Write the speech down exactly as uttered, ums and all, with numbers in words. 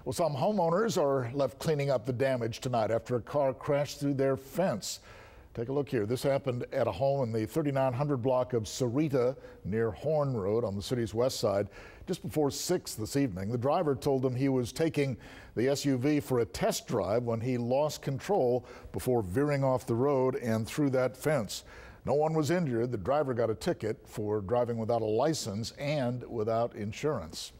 Well, some homeowners are left cleaning up the damage tonight after a car crashed through their fence. Take a look here. This happened at a home in the thirty-nine hundred block of Sarita near Horne Road on the city's west side just before six this evening. The driver told them he was taking the S U V for a test drive when he lost control before veering off the road and through that fence. No one was injured. The driver got a ticket for driving without a license and without insurance.